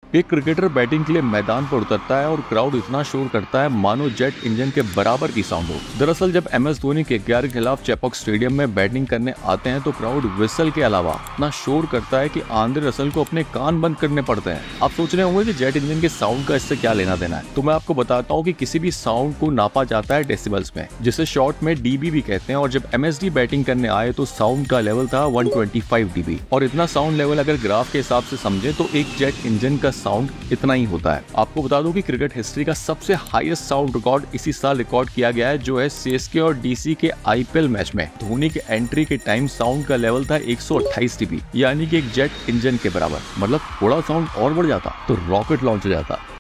एक cricketer batting के लिए मैदान पर उतरता है और क्राउड इतना शोर करता है मानो जेट इंजन के बराबर की साउंड हो। दरअसल जब MS धोनी KKR के खिलाफ चेपॉक स्टेडियम में बैटिंग करने आते हैं तो क्राउड विसल के अलावा इतना शोर करता है कि आंद्रे रसल को अपने कान बंद करने पड़ते हैं। आप सोच रहे होंगे कि जेट इंजन के साउंड का इससे क्या लेना देना है, तो मैं आपको बताता हूँ कि किसी भी साउंड को नापा जाता है डेसिबल्स में, जिसे शॉर्ट में DB भी कहते हैं। और जब MSD बैटिंग करने आए तो साउंड का लेवल था 125 dB, और इतना साउंड लेवल अगर ग्राफ के हिसाब से समझे तो एक जेट इंजन का साउंड इतना ही होता है। आपको बता दूं कि क्रिकेट हिस्ट्री का सबसे हाईएस्ट साउंड रिकॉर्ड इसी साल रिकॉर्ड किया गया है, जो है CSK और DC के IPL मैच में। धोनी के एंट्री के टाइम साउंड का लेवल था 128 dB, यानी कि एक जेट इंजन के बराबर। मतलब थोड़ा साउंड और बढ़ जाता तो रॉकेट लॉन्च हो जाता।